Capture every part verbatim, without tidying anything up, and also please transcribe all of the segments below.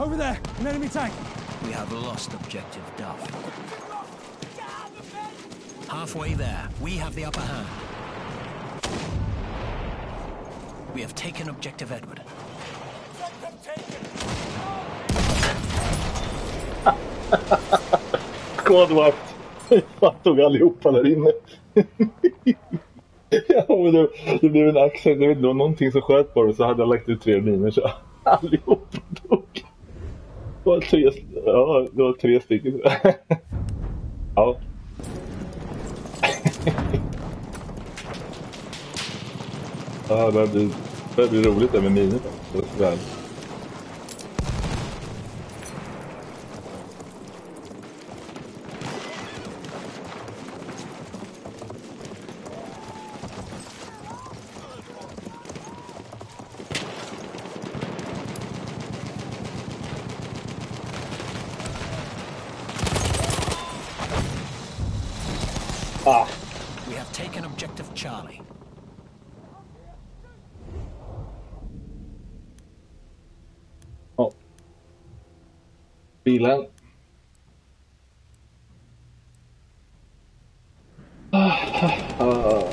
Over there, an enemy tank. We have lost objective Duff. Halfway there, we have the upper hand. We have taken objective Edward. Squadwakt. Fan tog allihopa där inne. Ja, men det, det blev en axel. Det var någonting som sköt på det, så hade jag lagt ut tre miner så allihopa dog. Det var tre, ja, det var tre stycken. Ja. Ja, det blir, det blir roligt där med miner. Väl. Ah. We have taken objective Charlie. Oh. Bilen. Ah. Ah.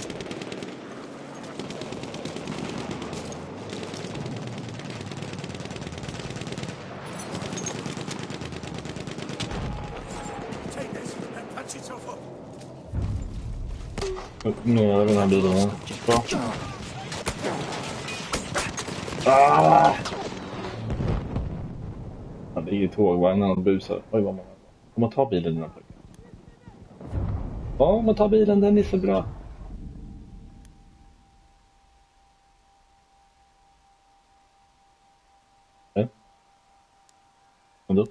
Nu är den här bilen. Bra. Ah! Ja, det är ju tågvagnen och busar. Oj, vad många. Om man tar bilen den här pojken. Ja, om man tar bilen, den är så bra. Ja. Och då?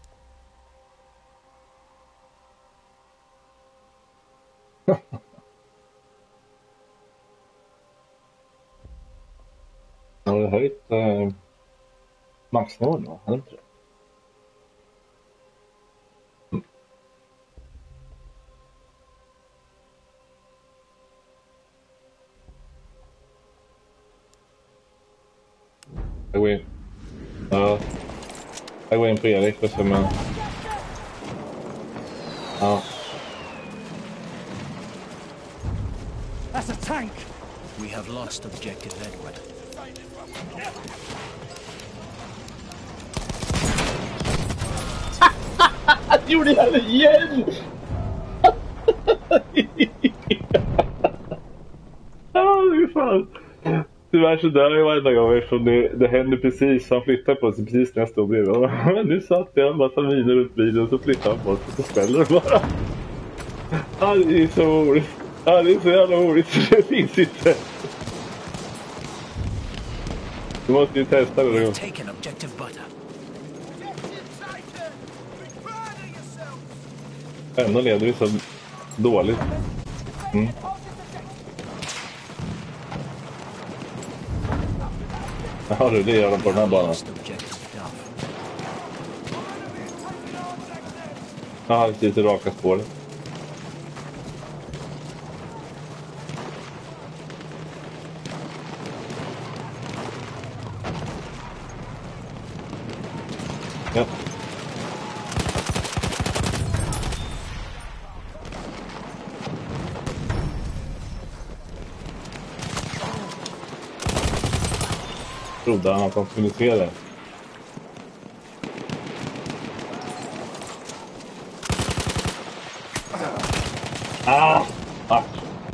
Har du höjt eh, maxnivån då? Har du inte det? Mm. Jag går in. Ja. Jag går in på Erik och så med. Ja. That's a tank. We have lost objective Edward. Jag gjorde det igen! Ja, hur fan. Tyvärr så dör jag varje gång eftersom det, det händer precis. Han flyttar på sig precis när jag står bredvid. Men nu satt jag en massa miner runt bilen och så flyttar han på sig och så ställer det bara. Ja, det är så roligt. Ja, det är så jävla roligt. Det finns inte. Du måste ju testa det då. Ändå leder vi så dåligt. Mm. Ja, det gör de på den här banan. Ja, det är lite raka spåret. Ja. Trodde han att han skulle se det. Ah! Fuck.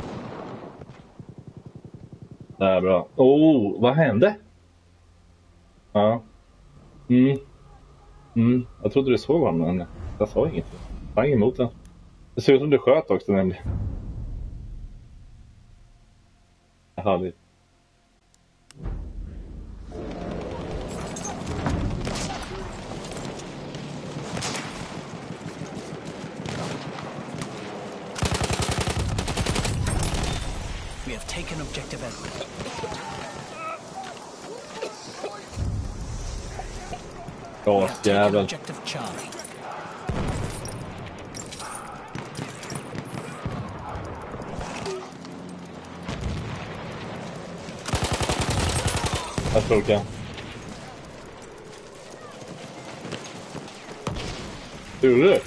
Det är bra. Oh, vad hände? Ja. Mm. Mm. Jag trodde du såg honom, men jag sa inget. Jag var emot den. Det ser ut som du sköt också nämligen. Härligt. We have taken objective Edward. Ja, jävel. Objective Charlie. Jag tror jag. Gjorde du?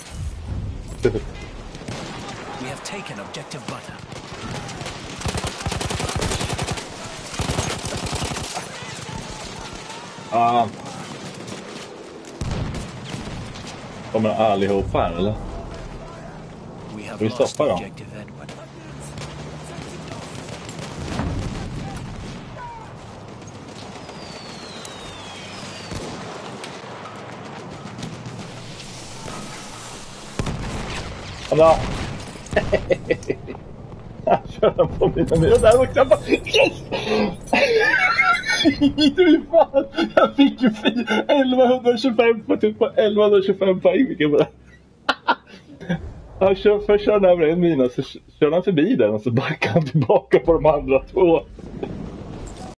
We have taken objective butter. Ah. Kommer allihopa här, eller? We have Vi lost stoppar dem. objective Edward. Alla! Jag kör på mina nya där och knappa. Yes! Du fan! Jag fick ju elva tjugofem på typ på elva tjugofem poäng. Vilken bra. Han kör, först kör han över en mina, så kör han förbi den och så backar han tillbaka på de andra två.